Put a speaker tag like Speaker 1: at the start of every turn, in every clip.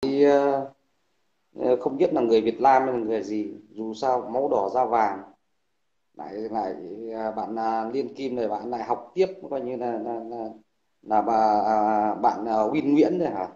Speaker 1: Thì, không biết là người Việt Nam hay là người gì, dù sao máu đỏ da vàng, lại lại bạn Liên Kim này bạn lại học tiếp, coi như là bạn Win Nguyễn này hả?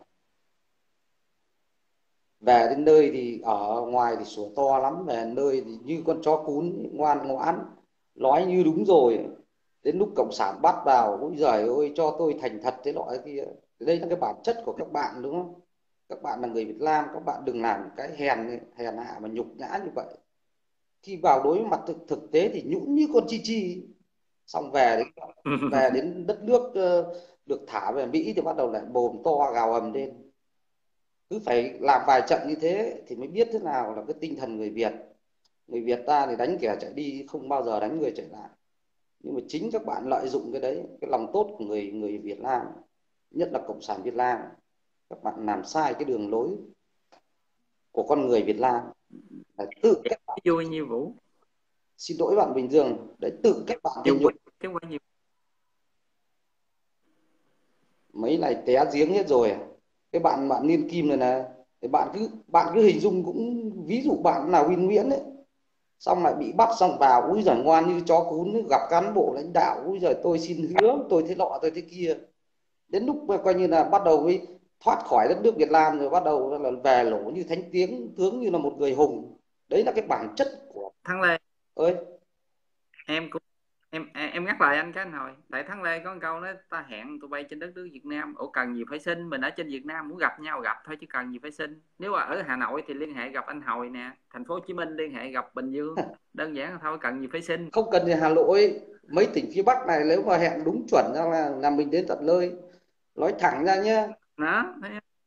Speaker 1: Về đến nơi thì ở ngoài thì sủa to lắm, về nơi thì như con chó cún ngoan ngoãn, nói như đúng rồi. Đến lúc cộng sản bắt vào, ôi giời ơi, cho tôi thành thật thế nọ thế kia. Đây là cái bản chất của các bạn, đúng không? Các bạn là người Việt Nam, các bạn đừng làm cái hèn hèn hạ mà nhục nhã như vậy. Khi vào đối mặt thực tế thì nhũn như con chi chi. Xong về đến đất nước, được thả về Mỹ thì bắt đầu lại mồm to gào ầm lên. Cứ phải làm vài trận như thế thì mới biết thế nào là cái tinh thần người Việt. Người Việt ta thì đánh kẻ chạy đi, không bao giờ đánh người chạy lại. Nhưng mà chính các bạn lợi dụng cái đấy, cái lòng tốt của người người Việt Nam, nhất là cộng sản Việt Nam. Các bạn làm sai cái đường lối của con người Việt Nam, là tự các bạn.
Speaker 2: Vui như Vũ.
Speaker 1: Xin lỗi bạn Bình Dương đấy, tự các bạn
Speaker 2: Chứ
Speaker 1: thành
Speaker 2: quay
Speaker 1: nhục.
Speaker 2: chứ quay nhiều.
Speaker 1: Mấy này té giếng hết rồi. Cái bạn bạn Niên Kim này này, thì bạn cứ hình dung, cũng ví dụ bạn là Win Nguyễn ấy, xong lại bị bắt xong vào, úi giời, ngoan như chó cún ấy, gặp cán bộ lãnh đạo, úi giời, tôi xin hứa tôi thế nọ tôi thế kia. Đến lúc mà coi như là bắt đầu mới thoát khỏi đất nước Việt Nam, rồi bắt đầu là về lỗ như thánh tiếng tướng, như là một người hùng. Đấy là cái bản chất của
Speaker 2: Thắng Lê,
Speaker 1: ơi.
Speaker 2: em cũng em nhắc lại anh cái hồi tại Thắng Lê có một câu đó: ta hẹn tụi bay trên đất nước Việt Nam. Ủa cần gì phải xin, mình ở trên Việt Nam muốn gặp nhau gặp thôi chứ cần gì phải xin. Nếu mà ở Hà Nội thì liên hệ gặp anh Hồi nè, thành phố Hồ Chí Minh liên hệ gặp Bình Dương, đơn giản thôi, cần gì phải xin.
Speaker 1: Không cần thì Hà Nội, mấy tỉnh phía Bắc này nếu mà hẹn đúng chuẩn ra là mình đến tận nơi. Nói thẳng ra nhé.
Speaker 2: Đó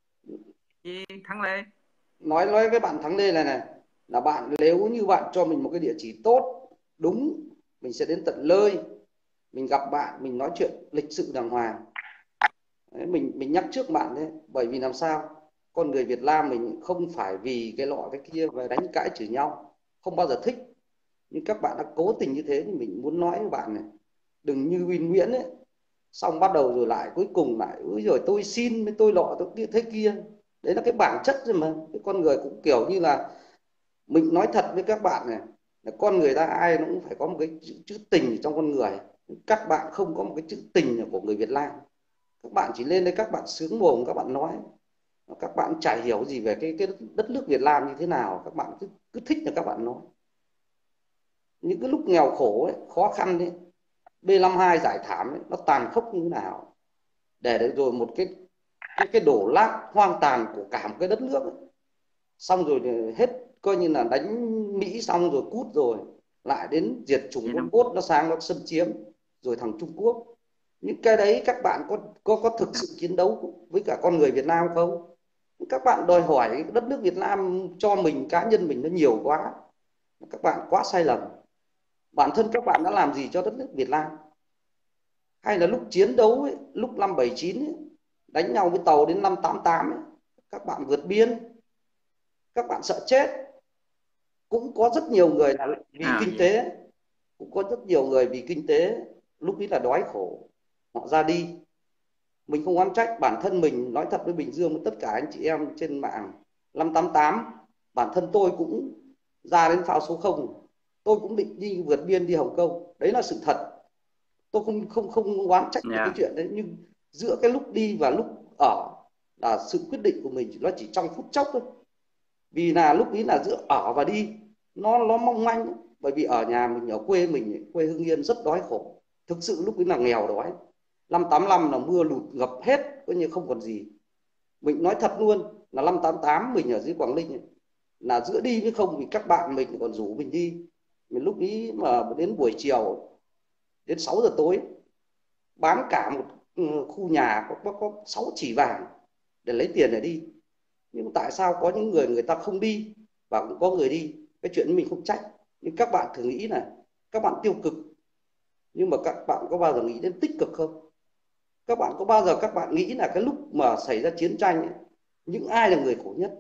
Speaker 2: gì Thắng Lê.
Speaker 1: Nói với bạn Thắng Lê này là bạn, nếu như bạn cho mình một cái địa chỉ tốt, đúng, mình sẽ đến tận nơi, mình gặp bạn, mình nói chuyện lịch sự đàng hoàng. Đấy, mình nhắc trước bạn đấy, bởi vì làm sao, con người Việt Nam mình không phải vì cái lọ cái kia và đánh cãi chửi nhau, không bao giờ thích. Nhưng các bạn đã cố tình như thế thì mình muốn nói với bạn này, đừng như Win Nguyễn ấy, xong bắt đầu rồi lại cuối cùng lại úi rồi tôi xin với tôi lọ tôi kia thế kia. Đấy là cái bản chất rồi mà, cái con người cũng kiểu như là, mình nói thật với các bạn này, là con người ta ai nó cũng phải có một cái chữ tình trong con người. Các bạn không có một cái chữ tình của người Việt Nam. Các bạn chỉ lên đây các bạn sướng mồm các bạn nói, các bạn chả hiểu gì về cái đất nước Việt Nam như thế nào, các bạn cứ thích là các bạn nói. Những cái lúc nghèo khổ ấy, khó khăn ấy, B52 giải thảm ấy, nó tàn khốc như thế nào, để rồi một cái đổ lát hoang tàn của cả một cái đất nước ấy. Xong rồi thì hết, coi như là đánh Mỹ xong rồi cút rồi, lại đến diệt chủng
Speaker 2: Vậy
Speaker 1: Pol
Speaker 2: năm
Speaker 1: Pot nó sang nó xâm chiếm, rồi thằng Trung Quốc. Những cái đấy các bạn có thực sự chiến đấu với cả con người Việt Nam không? Các bạn đòi hỏi đất nước Việt Nam cho mình, cá nhân mình nó nhiều quá. Các bạn quá sai lầm. Bản thân các bạn đã làm gì cho đất nước Việt Nam? Hay là lúc chiến đấu ấy, lúc năm 79 ấy, đánh nhau với tàu đến năm 88 ấy, các bạn vượt biên, các bạn sợ chết. Cũng có rất nhiều người là vì kinh
Speaker 2: vậy.
Speaker 1: tế, cũng có rất nhiều người vì kinh tế, lúc ấy là đói khổ, họ ra đi. Mình không oán trách, bản thân mình nói thật với Bình Dương, với tất cả anh chị em trên mạng, năm 88 bản thân tôi cũng ra đến pháo số không, tôi cũng định đi vượt biên đi Hồng Kông, đấy là sự thật. Tôi không oán trách về cái
Speaker 2: Dạ.
Speaker 1: chuyện đấy, nhưng giữa cái lúc đi và lúc ở là sự quyết định của mình, nó chỉ trong phút chốc thôi. Vì là lúc ấy là giữa ở và đi, nó mong manh. Bởi vì ở nhà mình, ở quê mình, quê Hưng Yên rất đói khổ, thực sự lúc ấy là nghèo đói. Năm 85 là mưa lụt ngập hết, coi như không còn gì. Mình nói thật luôn, là năm 88 mình ở dưới Quảng Ninh ấy, là giữa đi với không, vì các bạn mình còn rủ mình đi. Mình lúc ấy mà đến buổi chiều, đến 6 giờ tối, bán cả một khu nhà có 6 chỉ vàng để lấy tiền để đi. Nhưng tại sao có những người, người ta không đi, và cũng có người đi, cái chuyện mình không trách. Nhưng các bạn thử nghĩ là các bạn tiêu cực, nhưng mà các bạn có bao giờ nghĩ đến tích cực không? Các bạn có bao giờ các bạn nghĩ là cái lúc mà xảy ra chiến tranh ấy, những ai là người khổ nhất?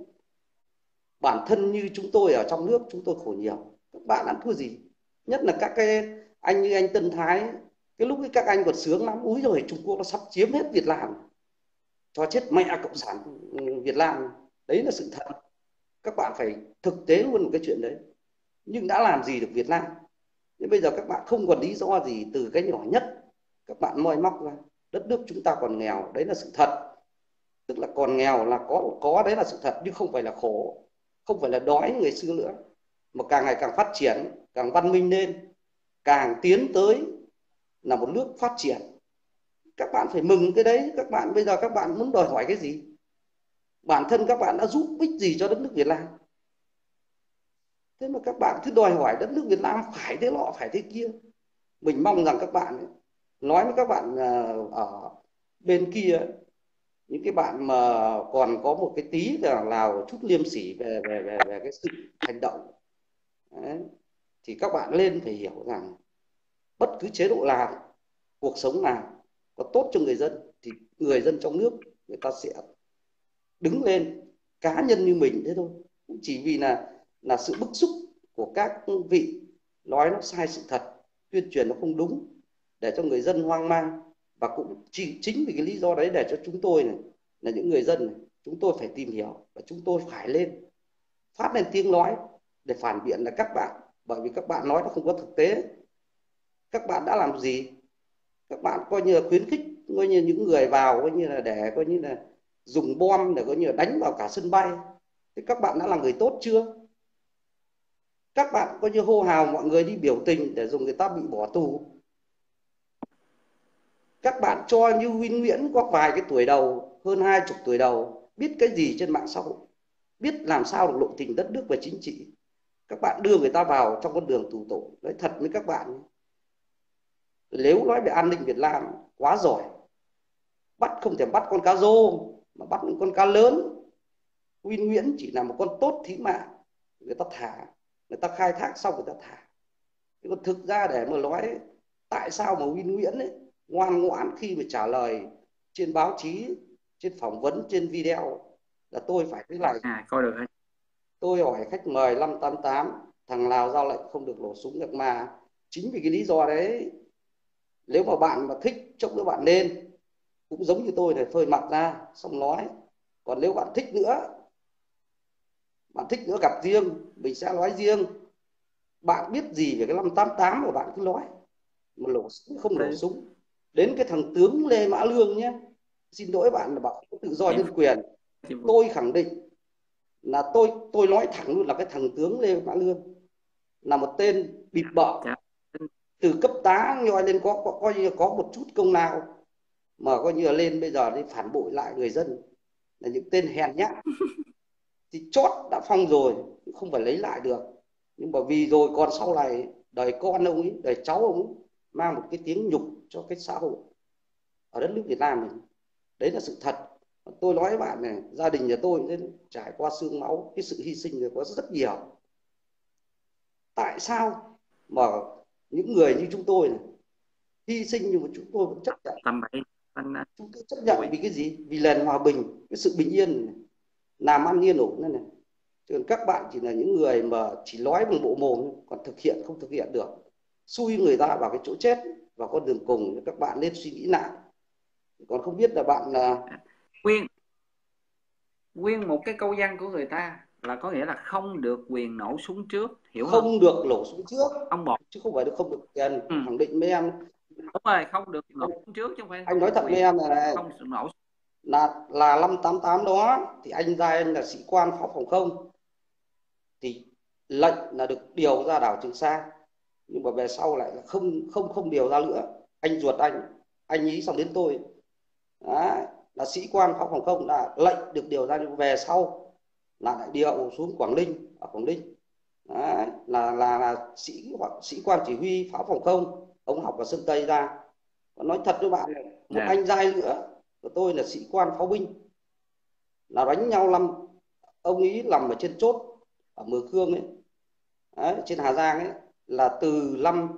Speaker 1: Bản thân như chúng tôi ở trong nước, chúng tôi khổ nhiều, các bạn ăn thua gì. Nhất là các cái anh như anh Tân Thái ấy, cái lúc ấy các anh còn sướng lắm, úi rồi Trung Quốc nó sắp chiếm hết Việt Nam, cho chết mẹ cộng sản Việt Nam. Đấy là sự thật. Các bạn phải thực tế luôn một cái chuyện đấy. Nhưng đã làm gì được Việt Nam? Nên bây giờ các bạn không còn lý do gì từ cái nhỏ nhất các bạn moi móc ra. Đất nước chúng ta còn nghèo, đấy là sự thật. Tức là còn nghèo là có đấy là sự thật, nhưng không phải là khổ, không phải là đói như ngày xưa nữa, mà càng ngày càng phát triển, càng văn minh lên, càng tiến tới là một nước phát triển. Các bạn phải mừng cái đấy. Các bạn bây giờ các bạn muốn đòi hỏi cái gì? Bản thân các bạn đã giúp ích gì cho đất nước Việt Nam? Thế mà các bạn cứ đòi hỏi đất nước Việt Nam phải thế nọ phải thế kia. Mình mong rằng các bạn ấy, nói với các bạn ở bên kia, những cái bạn mà còn có một cái tí nào chút liêm sỉ về cái sự hành động đấy, thì các bạn lên phải hiểu rằng bất cứ chế độ nào, cuộc sống nào có tốt cho người dân thì người dân trong nước người ta sẽ đứng lên. Cá nhân như mình thế thôi, cũng chỉ vì là sự bức xúc của các vị nói nó sai sự thật, tuyên truyền nó không đúng, để cho người dân hoang mang. Và cũng chính vì cái lý do đấy để cho chúng tôi này, là những người dân này, chúng tôi phải tìm hiểu và chúng tôi phải lên phát lên tiếng nói để phản biện là các bạn, bởi vì các bạn nói nó không có thực tế. Các bạn đã làm gì? Các bạn coi như là khuyến khích coi như những người vào coi như là để coi như là dùng bom để coi như là đánh vào cả sân bay. Thì các bạn đã là người tốt chưa? Các bạn coi như hô hào mọi người đi biểu tình để dùng người ta bị bỏ tù. Các bạn cho như Win Nguyễn có vài cái tuổi đầu, hơn 20 tuổi đầu, biết cái gì trên mạng xã hội, biết làm sao được lộ trình đất nước và chính trị. Các bạn đưa người ta vào trong con đường tù tội. Nói thật với các bạn, nếu nói về an ninh Việt Nam quá giỏi, bắt không thể bắt con cá rô mà bắt những con cá lớn. Win Nguyễn chỉ là một con tốt thí mạng, người ta thả, người ta khai thác xong người ta thả. Thế còn thực ra để mà nói tại sao mà Win Nguyễn ấy ngoan ngoãn khi mà trả lời trên báo chí, trên phỏng vấn, trên video, là tôi phải thế này.
Speaker 2: Coi được.
Speaker 1: Tôi hỏi khách mời 588, thằng nào ra lệnh không được nổ súng được mà. Chính vì cái lý do đấy, nếu mà bạn mà thích chốc nữa bạn lên cũng giống như tôi này, phơi mặt ra xong nói. Còn nếu bạn thích nữa gặp riêng mình sẽ nói riêng. Bạn biết gì về cái 588 mà bạn cứ nói, mà nổ súng không nổ súng. Đến cái thằng tướng Lê Mã Lương nhé, xin lỗi bạn là bảo tự do nhân quyền, tôi khẳng định là tôi nói thẳng luôn là cái thằng tướng Lê Mã Lương là một tên bịp bợm, từ cấp tá nhoi lên coi như có một chút công lao mà coi như là lên bây giờ đi phản bội lại người dân, là những tên hèn nhát. Thì chót đã phong rồi, không phải lấy lại được. Nhưng mà vì rồi còn sau này đời con ông ấy, đời cháu ông ấy mang một cái tiếng nhục cho cái xã hội ở đất nước Việt Nam mình. Đấy là sự thật. Tôi nói với bạn này, gia đình nhà tôi trải qua xương máu, cái sự hy sinh rồi có rất nhiều. Tại sao mà những người như chúng tôi này hy sinh nhưng mà chúng tôi vẫn chấp nhận? Chúng tôi chấp nhận vì cái gì? Vì nền hòa bình, cái sự bình yên này, làm ăn yên ổn này. Chứ các bạn chỉ là những người mà chỉ nói bằng bộ mồm, còn thực hiện không thực hiện được, xui người ta vào cái chỗ chết, vào con đường cùng. Các bạn nên suy nghĩ lại. Còn không biết là bạn là
Speaker 2: nguyên một cái câu văn của người ta là có nghĩa là không được quyền nổ súng trước, hiểu
Speaker 1: không?
Speaker 2: Không
Speaker 1: được nổ súng trước
Speaker 2: ông Bột,
Speaker 1: chứ không phải được không được tiền. Khẳng định với em.
Speaker 2: Đúng rồi, không được nổ súng trước chứ không phải
Speaker 1: anh nói thật với em này,
Speaker 2: không nổ.
Speaker 1: Là 588 đó thì anh ra anh là sĩ quan pháo phòng không, thì lệnh là được điều ra đảo Trường Sa, nhưng mà về sau lại là không điều ra nữa. Anh ruột anh ý xong đến tôi. Đấy, là sĩ quan pháo phòng không, là lệnh được điều ra, nhưng về sau là lại điều xuống Quảng Ninh, ở Quảng Ninh. Đấy, là sĩ quan chỉ huy pháo phòng không, ông học ở Sơn Tây ra. Còn nói thật với bạn này, một anh giai nữa của tôi là sĩ quan pháo binh, là đánh nhau ông ý nằm ở trên chốt ở Mường Khương ấy. Đấy, trên Hà Giang ấy, là từ năm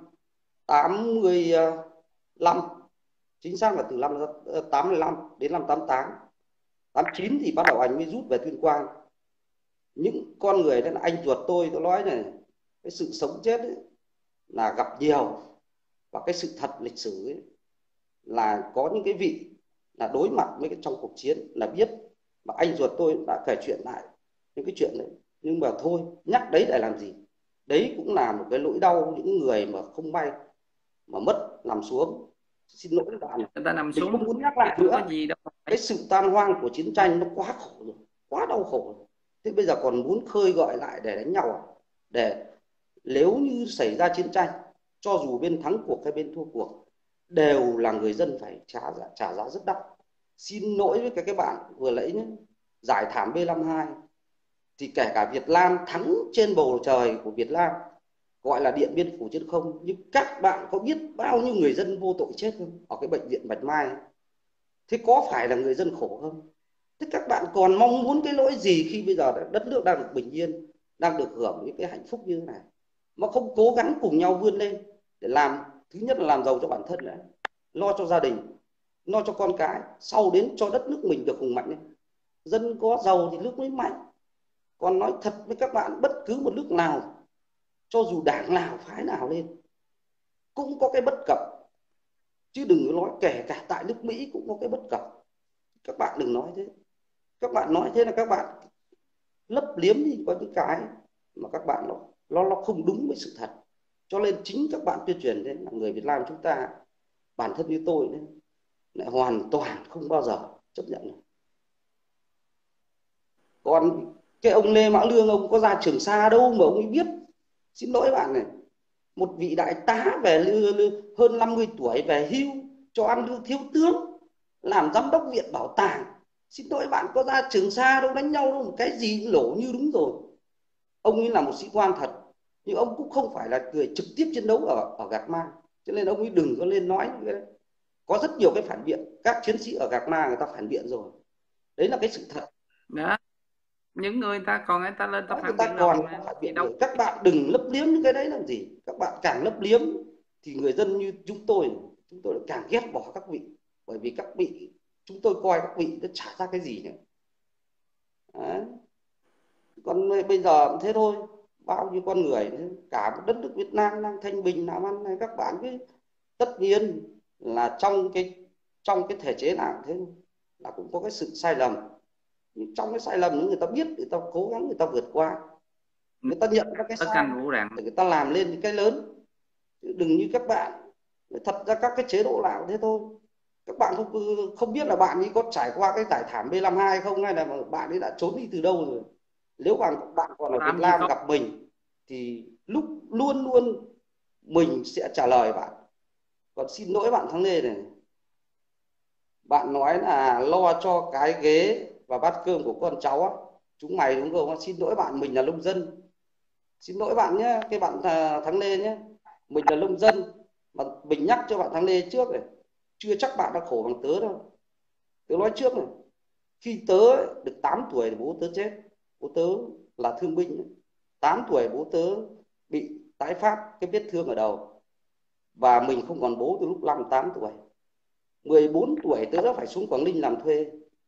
Speaker 1: 85, chính xác là từ năm 85 đến năm 88. 89 thì bắt đầu anh mới rút về Tuyên Quang. Những con người đó là anh ruột tôi nói này, cái sự sống chết ấy, là gặp nhiều. Và cái sự thật lịch sử ấy, là có những cái vị là đối mặt với cái trong cuộc chiến là biết mà anh ruột tôi đã kể chuyện lại những cái chuyện đấy. Nhưng mà thôi, nhắc đấy để làm gì? Đấy cũng là một cái nỗi đau những người mà không may mà mất, nằm xuống. Xin lỗi các bạn,
Speaker 2: người ta nằm
Speaker 1: mình không
Speaker 2: xuống
Speaker 1: muốn nhắc
Speaker 2: chứ
Speaker 1: lại
Speaker 2: có
Speaker 1: nữa.
Speaker 2: gì đâu.
Speaker 1: Cái sự tan hoang của chiến tranh nó quá khổ rồi, quá đau khổ rồi. Thế bây giờ còn muốn khơi gợi lại để đánh nhau à? Để nếu như xảy ra chiến tranh, cho dù bên thắng cuộc hay bên thua cuộc, đều là người dân phải trả giá rất đắt. Xin lỗi với cái bạn vừa lấy nhé, giải thảm B-52 thì kể cả Việt Nam thắng trên bầu trời của Việt Nam, gọi là Điện Biên Phủ trên không, nhưng các bạn có biết bao nhiêu người dân vô tội chết không ở cái bệnh viện Bạch Mai? Thế có phải là người dân khổ không? Thế các bạn còn mong muốn cái lỗi gì khi bây giờ đất nước đang được bình yên, đang được hưởng những cái hạnh phúc như thế này, mà không cố gắng cùng nhau vươn lên để làm, thứ nhất là làm giàu cho bản thân, đấy, lo cho gia đình, lo cho con cái, sau đến cho đất nước mình được hùng mạnh lên. Dân có giàu thì nước mới mạnh. Còn nói thật với các bạn, bất cứ một nước nào, cho dù đảng nào phái nào lên, cũng có cái bất cập, chứ đừng có nói kể cả tại nước Mỹ cũng có cái bất cập. Các bạn đừng nói thế. Các bạn nói thế là các bạn lấp liếm đi có những cái mà các bạn nó không đúng với sự thật. Cho nên chính các bạn tuyên truyền đến là người Việt Nam chúng ta, bản thân như tôi đấy, lại hoàn toàn không bao giờ chấp nhận được. Còn cái ông Lê Mão Lương, ông có ra Trường Sa đâu mà ông ấy biết. Xin lỗi bạn này, một vị đại tá về hơn 50 tuổi về hưu, cho ăn lương thiếu tướng, làm giám đốc viện bảo tàng. Xin lỗi bạn, có ra Trường Sa đâu, đánh nhau đâu, một cái gì lỗ như đúng rồi. Ông ấy là một sĩ quan thật, nhưng ông cũng không phải là người trực tiếp chiến đấu ở Gạc Ma, cho nên ông ấy đừng có lên nói những cái đấy. Có rất nhiều cái phản biện, các chiến sĩ ở Gạc Ma người ta phản biện rồi, đấy là cái sự thật.
Speaker 2: Đó, những người ta còn người ta lên ta
Speaker 1: Đấy, người
Speaker 2: phản
Speaker 1: ta
Speaker 2: biện
Speaker 1: còn
Speaker 2: rồi mà
Speaker 1: phản
Speaker 2: thì
Speaker 1: biện
Speaker 2: đâu.
Speaker 1: rồi. Các bạn đừng lấp liếm những cái đấy làm gì. Các bạn càng lấp liếm thì người dân như chúng tôi càng ghét bỏ các vị, bởi vì các vị, chúng tôi coi các vị nó chả ra cái gì nữa. Đấy. Còn bây giờ thế thôi, bao nhiêu con người, cả một đất nước Việt Nam đang thanh bình làm ăn này, các bạn cứ, tất nhiên là trong cái thể chế nào thế là cũng có cái sự sai lầm, nhưng trong cái sai lầm người ta biết, người ta cố gắng, người ta vượt qua, người ta nhận các cái
Speaker 2: Ở
Speaker 1: sai
Speaker 2: canh vũ rằng
Speaker 1: để người ta làm lên những cái lớn. Chứ đừng như các bạn, thật ra các cái chế độ nào thế thôi. Các bạn không không biết là bạn ấy có trải qua cái giải thảm B-52 không, hay là bạn ấy đã trốn đi từ đâu rồi. Nếu bạn còn ở Việt
Speaker 2: làm gì
Speaker 1: Nam
Speaker 2: có.
Speaker 1: gặp mình thì lúc luôn luôn mình sẽ trả lời bạn. Còn xin lỗi bạn Thắng Lê này, bạn nói là lo cho cái ghế và bát cơm của con cháu á, chúng mày đúng không? Xin lỗi bạn, mình là nông dân. Xin lỗi bạn nhé, cái bạn Thắng Lê nhé, mình là nông dân. Mà mình nhắc cho bạn Thắng Lê trước này, chưa chắc bạn đã khổ bằng tớ đâu. Tớ nói trước này, khi tớ được 8 tuổi thì bố tớ chết. Bố tớ là thương binh. 8 tuổi bố tớ bị tái phát cái vết thương ở đầu, và mình không còn bố từ lúc 5-8 tuổi. 14 tuổi tớ đã phải xuống Quảng Ninh làm thuê.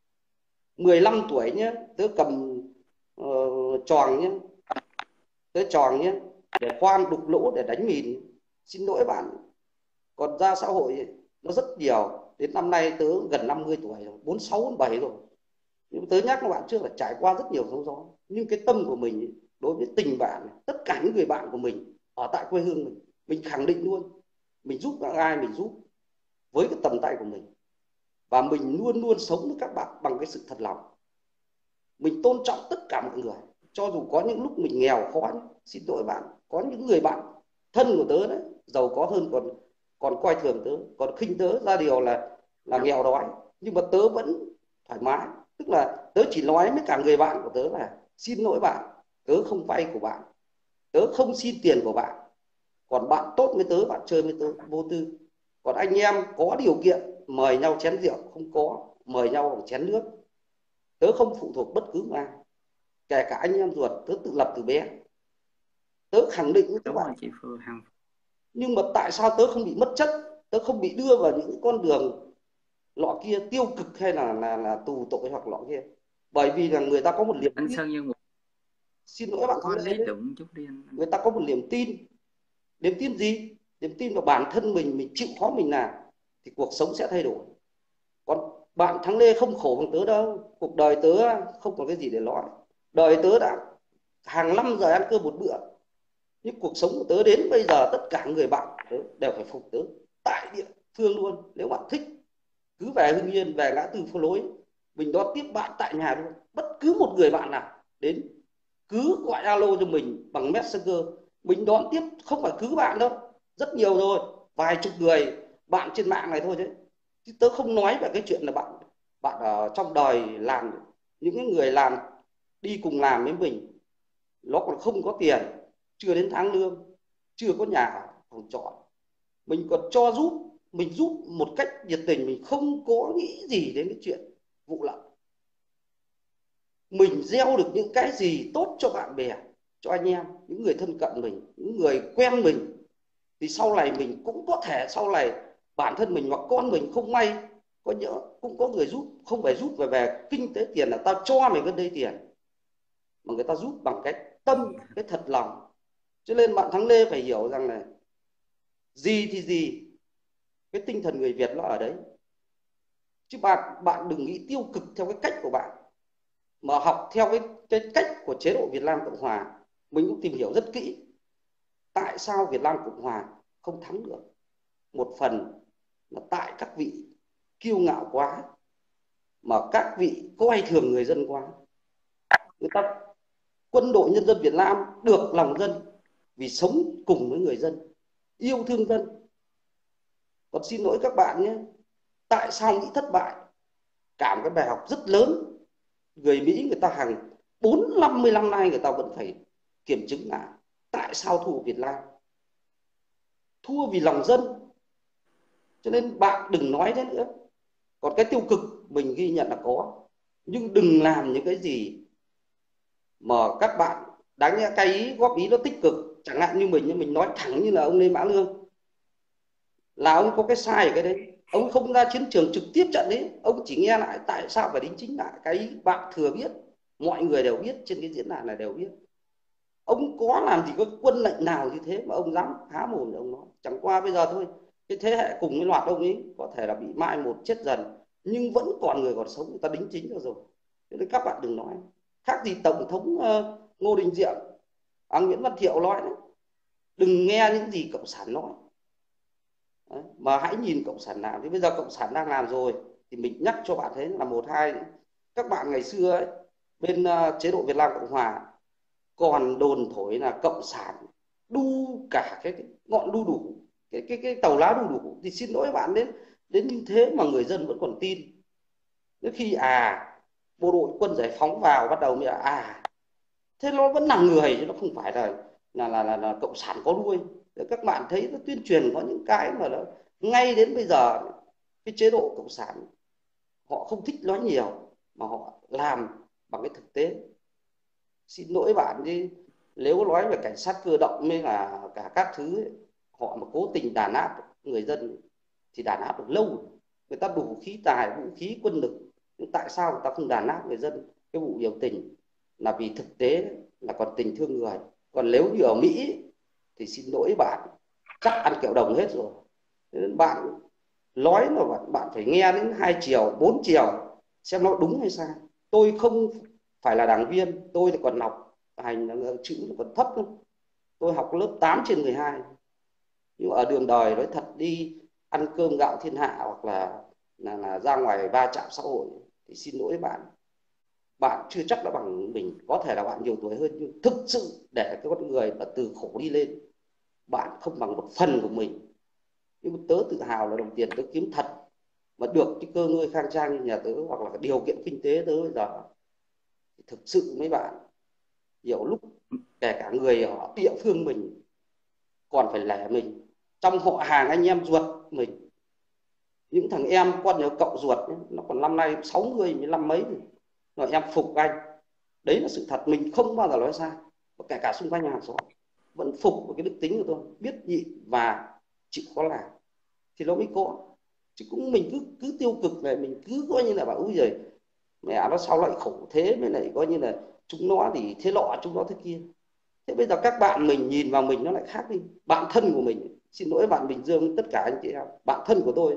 Speaker 1: 15 tuổi nhé, tớ cầm tròn nhé, tớ tròn nhé, để khoan đục lỗ để đánh mìn. Xin lỗi bạn, còn ra xã hội ấy, nó rất nhiều. Đến năm nay tớ gần 50 tuổi rồi, 46, 47 rồi. Nhưng tớ nhắc các bạn trước là trải qua rất nhiều sóng gió. Nhưng cái tâm của mình ấy, đối với tình bạn, tất cả những người bạn của mình ở tại quê hương mình khẳng định luôn, mình giúp ai mình giúp với cái tầm tay của mình. Và mình luôn luôn sống với các bạn bằng cái sự thật lòng. Mình tôn trọng tất cả mọi người, cho dù có những lúc mình nghèo khó. Xin lỗi bạn, có những người bạn thân của tớ đấy, giàu có hơn, còn coi thường tớ, còn khinh tớ ra điều là nghèo đói, nhưng mà tớ vẫn thoải mái. Tức là tớ chỉ nói với cả người bạn của tớ là xin lỗi bạn, tớ không vay của bạn, tớ không xin tiền của bạn. Còn bạn tốt với tớ, bạn chơi với tớ vô tư. Còn anh em có điều kiện mời nhau chén rượu, không có mời nhau bằng chén nước. Tớ không phụ thuộc bất cứ ai, kể cả anh em ruột tớ tự lập từ bé. Tớ khẳng định với các
Speaker 2: Đúng rồi
Speaker 1: bạn.
Speaker 2: chị Phương Hằng.
Speaker 1: Nhưng mà tại sao tớ không bị mất chất, tớ không bị đưa vào những con đường lọ kia tiêu cực, hay là tù tội hoặc lọ kia? Bởi vì là người ta có một niềm
Speaker 2: Anh
Speaker 1: tin.
Speaker 2: Sơn Nhân một
Speaker 1: Xin lỗi bạn Thắng
Speaker 2: có
Speaker 1: Lê
Speaker 2: lý
Speaker 1: đấy,
Speaker 2: luận chút đi anh.
Speaker 1: người ta có một niềm tin. Niềm tin gì? Niềm tin vào bản thân mình chịu khó mình làm thì cuộc sống sẽ thay đổi. Còn bạn Thắng Lê không khổ bằng tớ đâu, cuộc đời tớ không có cái gì để nói. Đời tớ đã hàng năm giờ ăn cơm một bữa, nhưng cuộc sống của tớ đến bây giờ tất cả người bạn của tớ đều phải phục tớ tại địa phương luôn. Nếu bạn thích cứ về Hưng Yên, về ngã tư Phố Lối, mình đón tiếp bạn tại nhà luôn. Bất cứ một người bạn nào đến cứ gọi alo cho mình bằng Messenger, mình đón tiếp. Không phải cứ bạn đâu, rất nhiều rồi, vài chục người bạn trên mạng này thôi chứ tớ không nói về cái chuyện là bạn bạn ở trong đời làm. Những người làm đi cùng làm với mình, nó còn không có tiền, chưa đến tháng lương, chưa có nhà phòng trọ, mình còn cho giúp, mình giúp một cách nhiệt tình, mình không có nghĩ gì đến cái chuyện vụ lợi. Mình gieo được những cái gì tốt cho bạn bè, cho anh em, những người thân cận mình, những người quen mình, thì sau này mình cũng có thể, sau này bản thân mình hoặc con mình không may có nhỡ cũng có người giúp. Không phải giúp về kinh tế tiền là tao cho mày cái đây tiền, mà người ta giúp bằng cái tâm, cái thật lòng. Cho nên bạn Thắng Lê phải hiểu rằng này, gì thì gì, cái tinh thần người Việt nó ở đấy. Chứ bạn đừng nghĩ tiêu cực theo cái cách của bạn, mà học theo cái cách của chế độ Việt Nam Cộng Hòa. Mình cũng tìm hiểu rất kỹ tại sao Việt Nam Cộng Hòa không thắng được. Một phần là tại các vị kiêu ngạo quá, mà các vị coi thường người dân quá. Người ta, quân đội nhân dân Việt Nam được lòng dân vì sống cùng với người dân, yêu thương dân. Còn xin lỗi các bạn nhé, tại sao nghĩ thất bại? Cả một cái bài học rất lớn. Người Mỹ người ta hàng 50 năm nay người ta vẫn phải kiểm chứng lại tại sao thua Việt Nam. Thua vì lòng dân. Cho nên bạn đừng nói thế nữa. Còn cái tiêu cực mình ghi nhận là có, nhưng đừng làm những cái gì mà các bạn đáng nhẽ cái ý góp ý nó tích cực. Chẳng hạn như mình nói thẳng như là ông Lê Mã Lương, là ông có cái sai ở cái đấy. Ông không ra chiến trường trực tiếp trận đấy, ông chỉ nghe lại tại sao phải đính chính lại. Cái bạn thừa biết, mọi người đều biết, trên cái diễn đàn này đều biết. Ông có làm gì có quân lệnh nào như thế mà ông dám há mồm để ông nói. Chẳng qua bây giờ thôi, cái thế hệ cùng với loạt ông ấy có thể là bị mai một chết dần, nhưng vẫn còn người còn sống, người ta đính chính rồi. Cho nên các bạn đừng nói. Khác gì Tổng thống Ngô Đình Diệm, Nguyễn Văn Thiệu nói đấy. Đừng nghe những gì Cộng sản nói. Đấy, mà hãy nhìn Cộng sản làm. Thì bây giờ Cộng sản đang làm rồi thì mình nhắc cho bạn thấy là một hai. Các bạn ngày xưa ấy, bên chế độ Việt Nam Cộng Hòa còn đồn thổi là Cộng sản đu cả cái ngọn đu đủ, cái tàu lá đu đủ. Thì xin lỗi bạn, đến như thế mà người dân vẫn còn tin. Đến khi bộ đội quân giải phóng vào bắt đầu mới thế nó vẫn là người chứ nó không phải là Cộng sản có đuôi. Để các bạn thấy nó tuyên truyền có những cái mà nó, ngay đến bây giờ cái chế độ Cộng sản họ không thích nói nhiều mà họ làm bằng cái thực tế. Xin lỗi bạn đi, nếu nói về cảnh sát cơ động mới là cả các thứ ấy, họ mà cố tình đàn áp người dân thì đàn áp được lâu. Người ta đủ khí tài, vũ khí, quân lực, nhưng tại sao người ta không đàn áp người dân? Cái vụ biểu tình là vì thực tế là còn tình thương người. Còn nếu như ở Mỹ thì xin lỗi bạn, chắc ăn kẹo đồng hết rồi. Nên bạn nói là bạn phải nghe đến 2 chiều 4 chiều xem nó đúng hay sai. Tôi không phải là đảng viên, tôi thì còn học hành chữ còn thấp thôi. Tôi học lớp 8/12. Nhưng ở đường đời nói thật, đi ăn cơm gạo thiên hạ hoặc là ra ngoài va chạm xã hội thì xin lỗi bạn chưa chắc đã bằng mình. Có thể là bạn nhiều tuổi hơn, nhưng thực sự để cái con người mà từ khổ đi lên, bạn không bằng một phần của mình. Nhưng tớ tự hào là đồng tiền tớ kiếm thật, mà được cái cơ ngơi khang trang như nhà tớ, hoặc là điều kiện kinh tế tớ bây giờ, thực sự mấy bạn nhiều lúc kể cả người ở địa phương mình còn phải lẻ mình, trong họ hàng anh em ruột mình, những thằng em con nhà cậu ruột ấy, nó còn năm nay 60 15 mấy rồi em phục anh. Đấy là sự thật, mình không bao giờ nói sai. Và kể cả xung quanh hàng xóm vẫn phục với cái đức tính của tôi, biết nhịn và chịu khó làm thì nó mới có. Chứ cũng mình cứ tiêu cực này, mình cứ coi như là bảo úi giời mẹ nó sao lại khổ thế, mới lại coi như là chúng nó thì thế lọ chúng nó thế kia. Thế bây giờ các bạn mình nhìn vào mình nó lại khác đi. Bạn thân của mình, xin lỗi bạn Bình Dương, tất cả anh chị em bạn thân của tôi,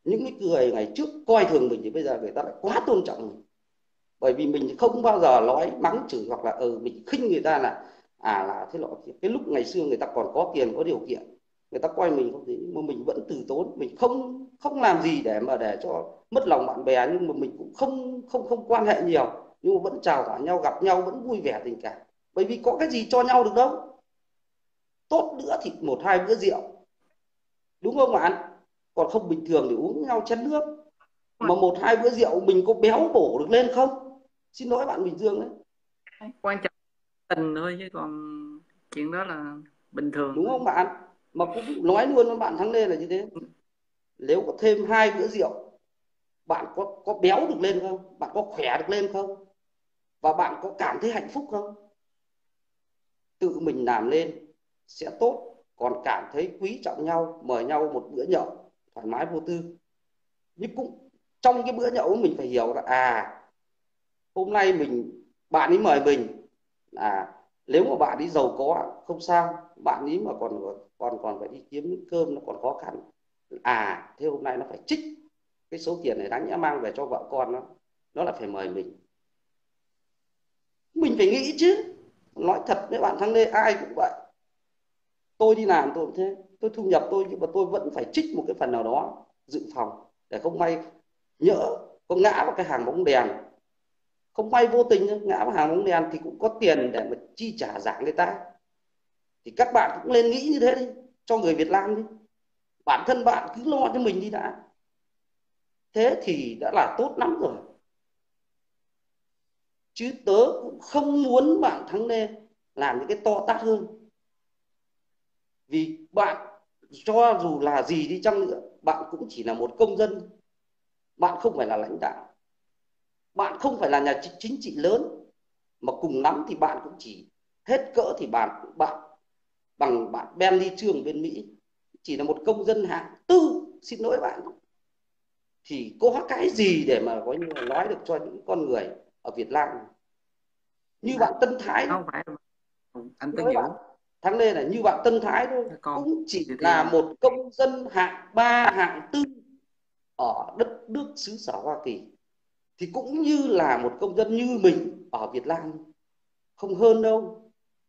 Speaker 1: Những cái người ngày trước coi thường mình thì bây giờ người ta lại quá tôn trọng mình, bởi vì mình không bao giờ nói mắng chửi hoặc là mình khinh người ta là là thế nọ. Cái lúc ngày xưa người ta còn có tiền có điều kiện, người ta coi mình không gì, nhưng mà mình vẫn từ tốn, mình không không làm gì để cho mất lòng bạn bè, nhưng mà mình cũng không quan hệ nhiều, nhưng mà vẫn chào hỏi nhau, gặp nhau vẫn vui vẻ tình cảm, bởi vì có cái gì cho nhau được đâu. Tốt nữa thì một hai bữa rượu, đúng không bạn? Còn không bình thường thì uống nhau chén nước, mà một hai bữa rượu mình có béo bổ được lên không? Xin lỗi bạn Bình Dương đấy.
Speaker 2: Quan trọng tình thôi, chứ còn chuyện đó là bình thường
Speaker 1: Đúng
Speaker 2: thôi.
Speaker 1: không bạn? Mà cũng nói luôn với bạn Thắng Lê là như thế, nếu có thêm hai bữa rượu, bạn có béo được lên không? Bạn có khỏe được lên không? Và bạn có cảm thấy hạnh phúc không? Tự mình làm lên sẽ tốt, còn cảm thấy quý trọng nhau, mời nhau một bữa nhậu thoải mái vô tư. Nhưng cũng trong cái bữa nhậu mình phải hiểu là hôm nay bạn ấy mời mình, nếu mà bạn ấy giàu có không sao, bạn ấy mà còn phải đi kiếm miếng cơm nó còn khó khăn, thế hôm nay nó phải trích cái số tiền này đáng nhẽ mang về cho vợ con, nó là phải mời mình phải nghĩ chứ. Nói thật với bạn Thắng Lê, ai cũng vậy. Tôi đi làm tôi cũng thế, tôi thu nhập tôi nhưng mà tôi vẫn phải trích một cái phần nào đó dự phòng, để không may nhỡ có ngã vào cái hàng bóng đèn, không may vô tình ngã vào hàng bóng đèn thì cũng có tiền để mà chi trả giảm người ta. Thì các bạn cũng nên nghĩ như thế đi, cho người Việt Nam đi, bản thân bạn cứ lo cho mình đi đã, thế thì đã là tốt lắm rồi. Chứ tớ cũng không muốn bạn Thắng Lê làm những cái to tát hơn, vì bạn cho dù là gì đi chăng nữa, bạn cũng chỉ là một công dân, bạn không phải là lãnh đạo, bạn không phải là nhà chính trị lớn, mà cùng lắm thì bạn cũng chỉ hết cỡ thì bạn bạn bằng bạn Ben Ly Trương bên Mỹ, chỉ là một công dân hạng tư, xin lỗi bạn. Thì có cái gì để mà có như là nói được cho những con người ở Việt Nam như bạn Tân Thái đấy.
Speaker 2: Không phải anh
Speaker 1: Xin
Speaker 2: Tân
Speaker 1: lỗi bạn
Speaker 2: Dũng,
Speaker 1: Thắng Lê là như bạn Tân Thái thôi,
Speaker 2: con
Speaker 1: cũng chỉ
Speaker 2: đi
Speaker 1: là
Speaker 2: theo.
Speaker 1: một công dân hạng ba hạng tư ở đất nước xứ sở Hoa Kỳ, thì cũng như là một công dân như mình ở Việt Nam, không hơn đâu.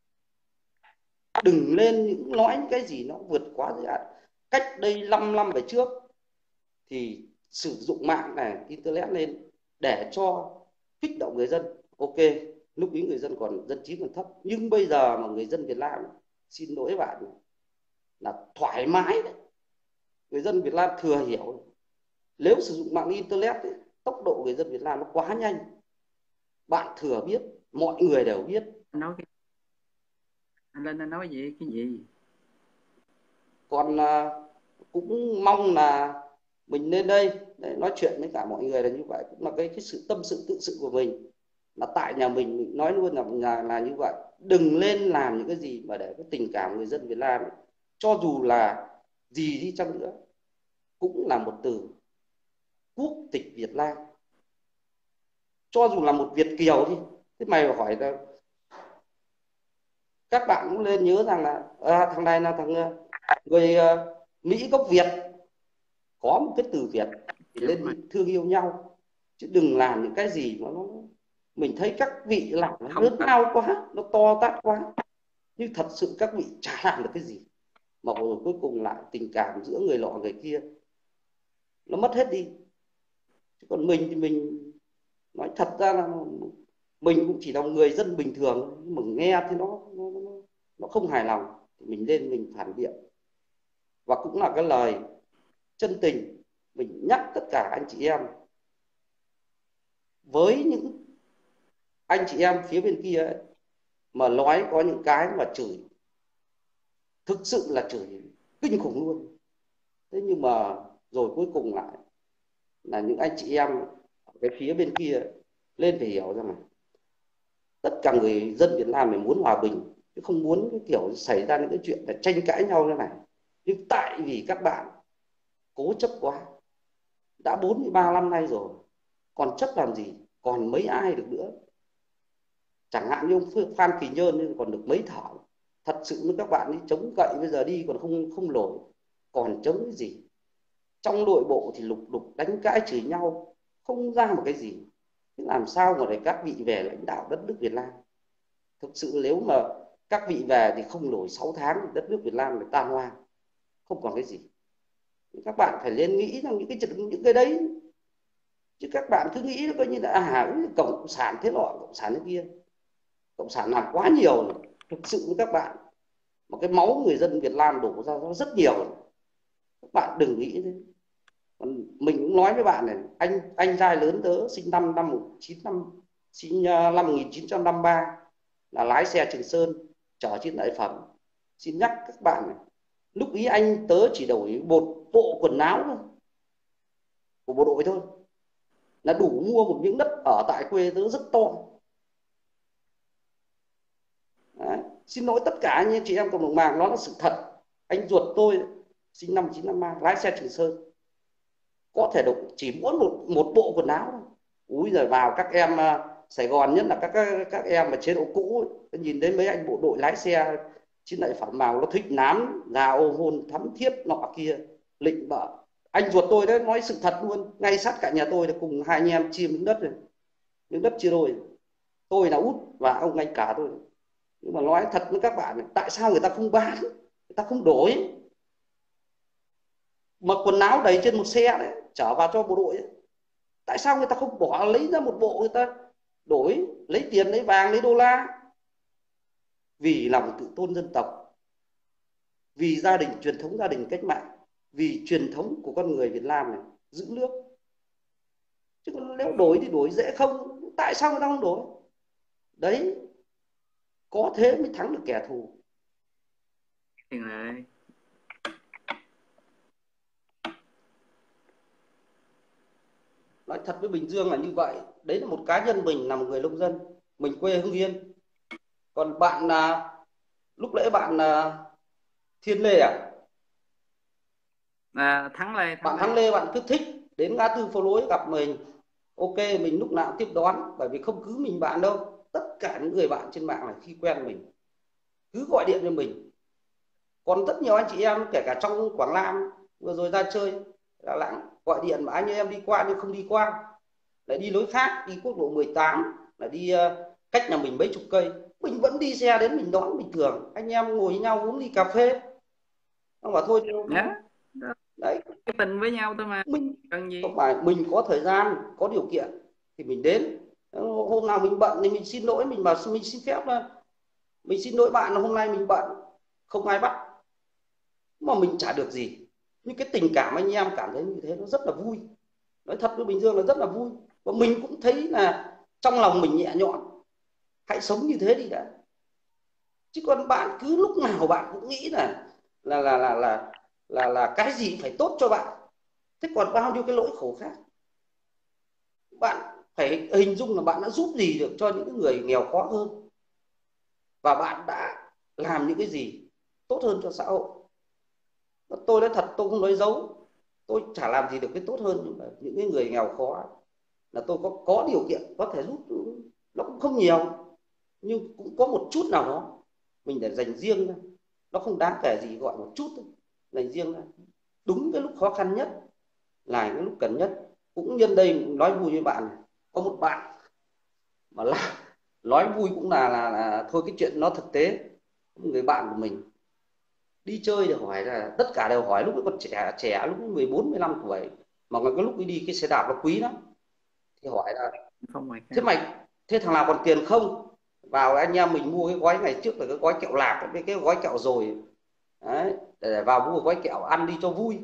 Speaker 1: Đừng lên nói những cái gì nó vượt quá giới hạn. Cách đây 5 năm về trước thì sử dụng mạng này, internet lên để cho kích động người dân, ok, lúc ấy người dân còn dân trí còn thấp, nhưng bây giờ mà người dân Việt Nam, xin lỗi bạn, là thoải mái đấy. Người dân Việt Nam thừa hiểu, nếu sử dụng mạng internet ấy, tốc độ người dân Việt Nam nó quá nhanh, bạn thừa biết, mọi người đều biết.
Speaker 2: Nói cái anh lên anh nói gì cái gì?
Speaker 1: Còn cũng mong là mình lên đây để nói chuyện với cả mọi người là như vậy, cũng là cái sự tâm sự tự sự của mình, là tại nhà mình nói luôn là như vậy. Đừng lên làm những cái gì mà để cái tình cảm người dân Việt Nam ấy, cho dù là gì đi chăng nữa, cũng là một từ quốc tịch Việt Nam. Cho dù là một Việt kiều đi, thế mày hỏi là các bạn cũng nên nhớ rằng là thằng này là thằng người Mỹ gốc Việt, có một cái từ Việt thì
Speaker 2: Kiểu
Speaker 1: lên
Speaker 2: mà
Speaker 1: đi thương yêu nhau, chứ đừng làm những cái gì mà nó mình thấy các vị làm nó
Speaker 2: không
Speaker 1: lớn
Speaker 2: thật.
Speaker 1: lao quá, nó to tát quá, nhưng thật sự các vị chả làm được cái gì, mà rồi cuối cùng lại tình cảm giữa người nọ người kia nó mất hết đi. Chứ còn mình thì mình nói thật ra là mình cũng chỉ là một người dân bình thường, nhưng mà nghe thì nó không hài lòng thì mình lên mình phản biện. Và cũng là cái lời chân tình mình nhắc tất cả anh chị em, với những anh chị em phía bên kia ấy, mà nói có những cái mà chửi thực sự là chửi kinh khủng luôn, thế nhưng mà rồi cuối cùng lại là những anh chị em ở cái phía bên kia lên phải hiểu rằng là tất cả người dân Việt Nam mình muốn hòa bình, chứ không muốn cái kiểu xảy ra những cái chuyện là tranh cãi nhau như này. Nhưng tại vì các bạn cố chấp quá, đã 43 năm nay rồi, còn chấp làm gì, còn mấy ai được nữa. Chẳng hạn như ông Phan Kỳ Nhơn còn được mấy thỏi, thật sự với các bạn đi chống gậy bây giờ đi còn không không nổi, còn chống cái gì. trong nội bộ thì lục đục đánh cãi chửi nhau, không ra một cái gì. Thế làm sao mà để các vị về lãnh đạo đất nước Việt Nam? Thực sự nếu mà các vị về thì không nổi 6 tháng thì đất nước Việt Nam lại tan hoang, không còn cái gì. Các bạn phải nên nghĩ rằng những cái đấy, chứ các bạn cứ nghĩ nó coi như là cộng sản thế nọ, cộng sản thế kia. Cộng sản làm quá nhiều rồi. Thực sự với các bạn, mà cái máu người dân Việt Nam đổ ra nó rất nhiều rồi. Các bạn đừng nghĩ thế. Còn mình cũng nói với bạn này, anh trai lớn tớ sinh năm 1953, là lái xe Trường Sơn chở trên đại phẩm. Xin nhắc các bạn này, lúc ý anh tớ chỉ đổi một bộ quần áo thôi, của bộ đội thôi, là đủ mua một miếng đất ở tại quê tớ rất to. Đấy. Xin lỗi tất cả anh chị em cộng đồng mạng, nó là sự thật. Anh ruột tôi sinh năm 1953 lái xe Trường Sơn, có thể đủ chỉ mỗi một bộ quần áo thôi. Úi giời, vào các em Sài Gòn, nhất là các em mà chế độ cũ ấy, nhìn thấy mấy anh bộ đội lái xe chín đại phẩm màu nó thích nám, gà ô hôn thắm thiết nọ kia, lịnh bợ. Anh ruột tôi đấy, nói sự thật luôn, ngay sát cạnh nhà tôi là cùng hai anh em chia miếng đất này, miếng đất chia đôi, tôi là út và ông anh cả tôi. Nhưng mà nói thật với các bạn, tại sao người ta không bán, người ta không đổi, mà quần áo đầy trên một xe đấy trở vào cho bộ đội ấy. Tại sao người ta không bỏ lấy ra một bộ người ta đổi, lấy tiền, lấy vàng, lấy đô la? Vì lòng tự tôn dân tộc, vì gia đình, truyền thống gia đình cách mạng, vì truyền thống của con người Việt Nam này, giữ nước. Chứ nếu đổi thì đổi dễ không? Tại sao người ta không đổi? Đấy, có thế mới thắng được kẻ thù. Nói thật với Bình Dương là như vậy. Đấy là một cá nhân mình là một người nông dân, mình quê Hưng Yên. Còn bạn là lúc nãy bạn là Thiên Lê à?
Speaker 2: Thắng Lê.
Speaker 1: Bạn Thắng Lê, bạn cứ thích đến ngã tư Phố Nối gặp mình, ok, mình lúc nào cũng tiếp đón. Bởi vì không cứ mình bạn đâu, tất cả những người bạn trên mạng này khi quen mình cứ gọi điện cho mình. Còn rất nhiều anh chị em kể cả trong Quảng Nam vừa rồi ra chơi Đà Nẵng gọi điện mà anh em đi qua nhưng không đi qua, lại đi lối khác, đi quốc lộ 18, là đi cách nhà mình mấy chục cây, mình vẫn đi xe đến mình đón bình thường. Anh em ngồi với nhau uống ly cà phê, ông bảo thôi đấy,
Speaker 2: cái tình với nhau thôi mà,
Speaker 1: mình
Speaker 2: cần gì.
Speaker 1: không phải mình có thời gian có điều kiện thì mình đến. Hôm nào mình bận thì mình xin lỗi, mình bảo mình xin phép là mình xin lỗi bạn là hôm nay mình bận, không ai bắt, mà mình chả được gì. Nhưng cái tình cảm anh em cảm thấy như thế nó rất là vui. Nói thật với Bình Dương là rất là vui, và mình cũng thấy là trong lòng mình nhẹ nhõm. Hãy sống như thế đi đã, chứ còn bạn cứ lúc nào bạn cũng nghĩ là cái gì phải tốt cho bạn, thế còn bao nhiêu cái lỗi khổ khác. Bạn phải hình dung là bạn đã giúp gì được cho những người nghèo khó hơn, và bạn đã làm những cái gì tốt hơn cho xã hội. Tôi nói thật, tôi không nói dấu, tôi chả làm gì được cái tốt hơn, nhưng mà những cái người nghèo khó là tôi có điều kiện có thể giúp. Nó cũng không nhiều, nhưng cũng có một chút nào đó mình để dành riêng ra. Nó không đáng kể gì, gọi một chút thôi, dành riêng ra đúng cái lúc khó khăn nhất, là cái lúc cần nhất. Cũng nhân đây nói vui với bạn, có một bạn mà nói vui cũng là thôi cái chuyện nó thực tế. Người bạn của mình đi chơi thì hỏi là tất cả đều hỏi lúc ấy còn trẻ lúc ấy 14 15 tuổi, mà cái lúc ấy đi cái xe đạp nó quý lắm, thì hỏi là thế thằng nào còn tiền không, vào anh em mình mua cái gói ngày trước là cái gói kẹo lạc, cái gói kẹo rồi đấy, để vào mua gói kẹo ăn đi cho vui.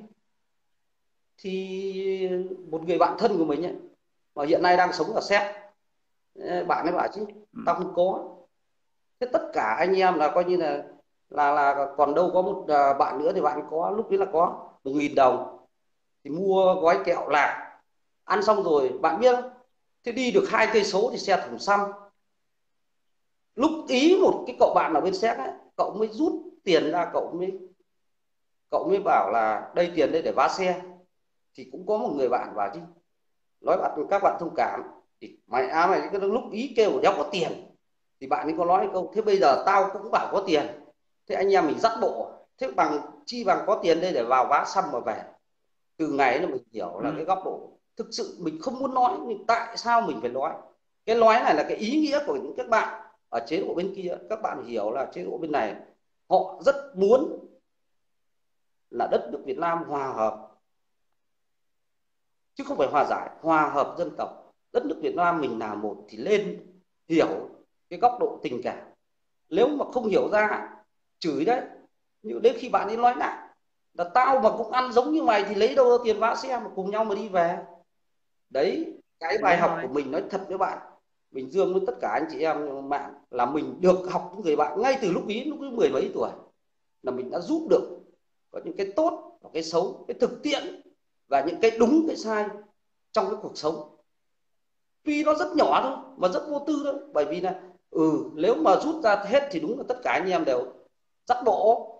Speaker 1: Thì một người bạn thân của mình ấy, mà hiện nay đang sống ở Séc, bạn ấy bảo chứ tao không có. Thế tất cả anh em là coi như là còn đâu có một bạn nữa thì bạn có, lúc đấy là có 1.000 đồng thì mua gói kẹo lạc, ăn xong rồi bạn biết không, thế đi được 2 cây số thì xe thủng xăng. Lúc ý một cái cậu bạn ở bên Séc ấy, cậu mới rút tiền ra, cậu mới bảo là đây tiền đây để vá xe. Thì cũng có một người bạn vào chứ, nói bạn các bạn thông cảm, thì mày cái lúc ý kêu đéo có tiền, thì bạn ấy có nói câu thế bây giờ tao cũng bảo có tiền, thế anh em mình dắt bộ, thế bằng chi bằng có tiền đây để vào vá xăm mà về. Từ ngày là mình hiểu là cái góc độ thực sự mình không muốn nói, nhưng tại sao mình phải nói. Cái nói này là cái ý nghĩa của những các bạn ở chế độ bên kia. Các bạn hiểu là chế độ bên này họ rất muốn là đất nước Việt Nam hòa hợp, chứ không phải hòa giải, hòa hợp dân tộc. Đất nước Việt Nam mình là một thì lên hiểu cái góc độ tình cảm. Nếu mà không hiểu ra chửi đấy, nhưng đến khi bạn ấy nói lại là tao mà cũng ăn giống như mày thì lấy đâu ra tiền vã xe mà cùng nhau mà đi về. Đấy, cái bài
Speaker 2: Đúng
Speaker 1: học
Speaker 2: rồi.
Speaker 1: của mình nói thật với bạn Bình Dương với tất cả anh chị em mạng là mình được học những người bạn ngay từ lúc ý, lúc ấy 10 mấy tuổi là mình đã giúp được có những cái tốt và cái xấu, cái thực tiễn và những cái đúng cái sai trong cái cuộc sống. Tuy nó rất nhỏ thôi mà rất vô tư thôi, bởi vì là nếu mà rút ra hết thì đúng là tất cả anh em đều dắt bộ.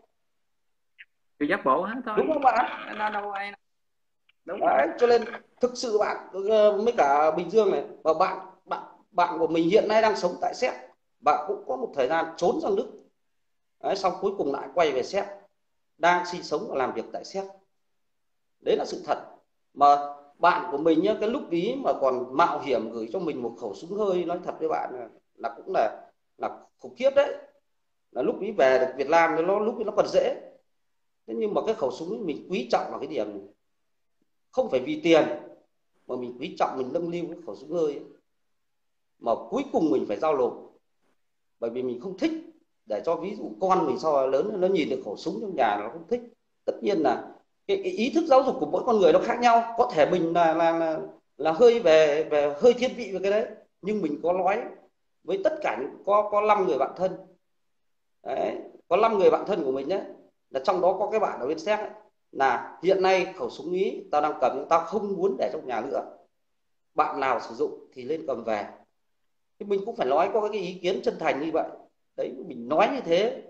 Speaker 2: Cứ dắt bộ hết thôi,
Speaker 1: Đúng không bạn?
Speaker 2: nó đâu ai. Đúng rồi.
Speaker 1: Đấy, cho nên thực sự bạn với cả Bình Dương này, và bạn bạn bạn của mình hiện nay đang sống tại Séc, bạn cũng có một thời gian trốn sang Đức. Đấy, xong cuối cùng lại quay về Séc, đang sinh sống và làm việc tại Séc. Đấy là sự thật. Mà bạn của mình nhá, cái lúc ý mà còn mạo hiểm gửi cho mình một khẩu súng hơi, nói thật với bạn là cũng là khủng khiếp đấy. Là lúc ý về được Việt Nam nó lúc ý nó còn dễ. Thế nhưng mà cái khẩu súng ấy mình quý trọng là cái điểm này. Không phải vì tiền mà mình quý trọng, mình nâng niu cái khẩu súng hơi ấy. Mà cuối cùng mình phải giao nộp, bởi vì mình không thích để cho ví dụ con mình sau lớn nó nhìn được khẩu súng trong nhà nó không thích. Tất nhiên là cái ý thức giáo dục của mỗi con người nó khác nhau. Có thể mình là hơi về hơi thiên vị về cái đấy, nhưng mình có nói với tất cả những có 5 người bạn thân đấy, có 5 người bạn thân của mình nhé, là trong đó có cái bạn ở bên Séc ấy, là hiện nay khẩu súng ý tao đang cầm nhưng tao không muốn để trong nhà nữa, bạn nào sử dụng thì lên cầm về. Thì mình cũng phải nói có cái ý kiến chân thành như vậy. Đấy, mình nói như thế.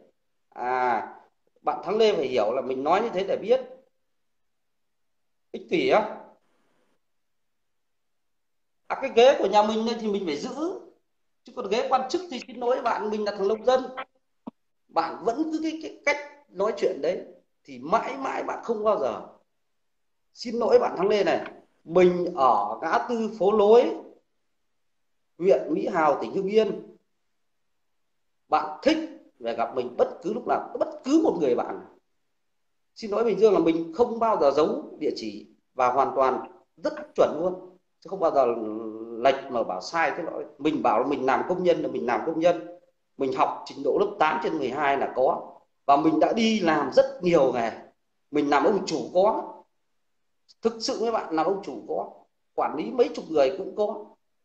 Speaker 1: Bạn Thắng Lê phải hiểu là mình nói như thế để biết ích kỷ á. Cái ghế của nhà mình thì mình phải giữ, chứ còn ghế quan chức thì xin lỗi bạn, mình là thằng nông dân. Bạn vẫn cứ cái cách nói chuyện đấy thì mãi mãi bạn không bao giờ. Xin lỗi bạn Thắng Lê này, mình ở ngã tư Phố Lối, huyện Mỹ Hào, tỉnh Hưng Yên. Bạn thích về gặp mình bất cứ lúc nào, bất cứ một người bạn. Xin lỗi Bình Dương là mình không bao giờ giấu địa chỉ và hoàn toàn rất chuẩn luôn, chứ không bao giờ lệch mà bảo sai. Cái loại mình bảo là mình làm công nhân là mình làm công nhân, mình học trình độ lớp 8/12 là có, và mình đã đi làm rất nhiều nghề. Mình làm ông chủ có, thực sự với bạn, làm ông chủ có, quản lý mấy chục người cũng có,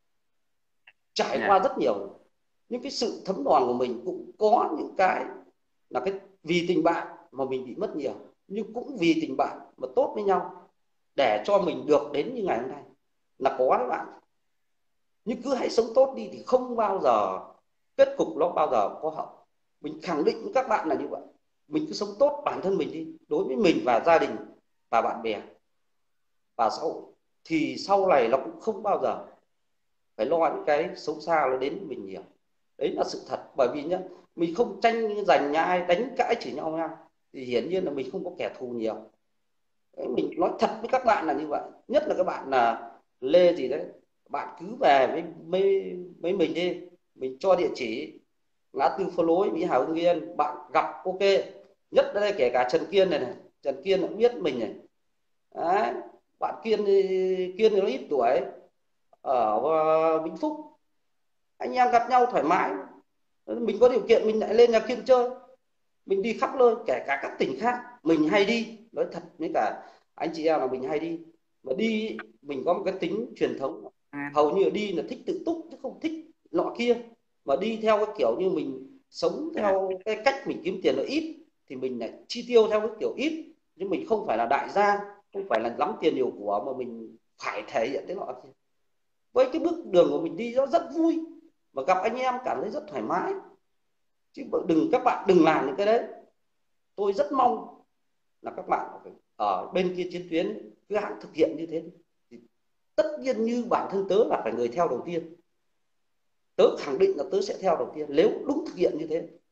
Speaker 1: trải qua rất nhiều. Nhưng cái sự thấm đòn của mình cũng có những cái là cái vì tình bạn mà mình bị mất nhiều, nhưng cũng vì tình bạn mà tốt với nhau để cho mình được đến như ngày hôm nay là có đấy bạn. Nhưng cứ hãy sống tốt đi thì không bao giờ kết cục nó bao giờ có hậu. Mình khẳng định với các bạn là như vậy. Mình cứ sống tốt bản thân mình đi, đối với mình và gia đình và bạn bè và xã hội, thì sau này nó cũng không bao giờ phải lo những cái xấu xa nó đến với mình nhiều. Đấy là sự thật. Bởi vì nhá, mình không tranh giành nhà ai, đánh cãi chửi nhau nha, thì hiển nhiên là mình không có kẻ thù nhiều. Đấy, mình nói thật với các bạn là như vậy. Nhất là các bạn là Lê gì đấy, bạn cứ về với mình đi, mình cho địa chỉ ngã tư Phố Lối, Mỹ Hào, Hưng Yên, bạn gặp ok. Nhất đây kể cả Trần Kiên này, Trần Kiên cũng biết mình này. Đấy, bạn Kiên thì nó ít tuổi, ở Vĩnh Phúc, anh em gặp nhau thoải mái. Mình có điều kiện mình lại lên nhà Kiên chơi, mình đi khắp nơi, kể cả các tỉnh khác mình hay đi. Nói thật với cả anh chị em là mình hay đi, mà đi mình có một cái tính truyền thống, hầu như là đi là thích tự túc chứ không thích nọ kia. Mà đi theo cái kiểu như mình sống theo cái cách mình kiếm tiền nó ít thì mình lại chi tiêu theo cái kiểu ít. Nhưng mình không phải là đại gia, không phải là lắm tiền nhiều của, mà mình phải thể hiện thế nọ kia. Với cái bước đường của mình đi nó rất vui, mà gặp anh em cảm thấy rất thoải mái. Chứ các bạn đừng làm những cái đấy. Tôi rất mong là các bạn ở bên kia chiến tuyến cứ hãng thực hiện như thế. Thì tất nhiên như bản thân tớ là phải người theo đầu tiên, tớ khẳng định là tớ sẽ theo đầu tiên nếu đúng thực hiện như thế.